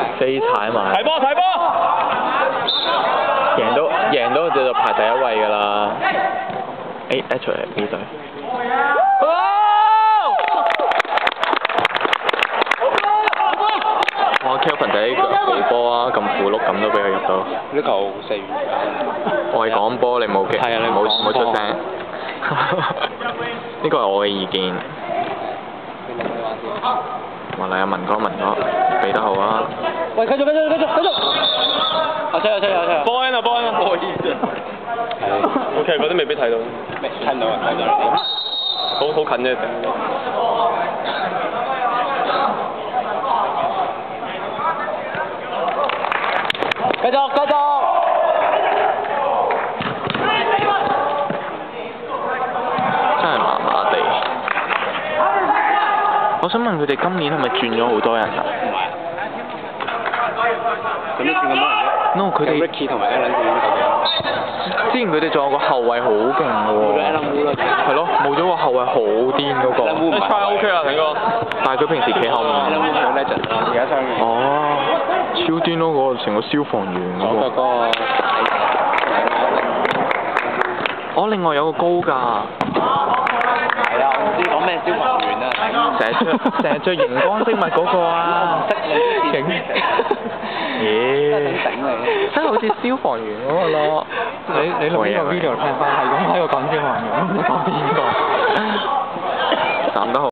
飛踩埋。 睇波睇波！ 贏到就排第一位㗎啦。H 係 B 隊。哇 ！Kelvin 仔好波啊，咁符碌咁都俾佢入到。 呢球4元。 我係講波，你冇記。 係啊，你冇出聲。呢個係我嘅意見。話嚟啊，文哥，俾得好啊！ 喂，繼續！有車！波 N 啊！波 N 啊！波 N 啊！係。OK，嗰啲未必睇到。睇唔到啊！睇到。好近啫。繼續！ 真係麻麻地。我想問佢哋今年係咪轉咗好多人啊？ 唔係。咁都轉咁多人啫 ？No， 佢哋 Ricky 同埋 Alan 轉咗幾之前佢哋仲有個後衞好勁嘅喎。 冇咗 Alan Wu 啦。 係咯，冇咗個後衞好癲嗰個。 Alan Wu 唔係。OK 啊，成哥。 但係佢平時企後面。 Alan Wu 係 legend 啦，而家傷嘅。 哦，超癲咯！嗰個成個消防員嗰個。 嗰個。 哦，另外有個高㗎。 係啊，我唔知講咩消防員啊。 成日着熒光飾物嗰個啊！警。真係好似消防員嗰個咯。你錄呢個 video 聽翻，係咁喺度講消防員，唔知講邊個？站得好。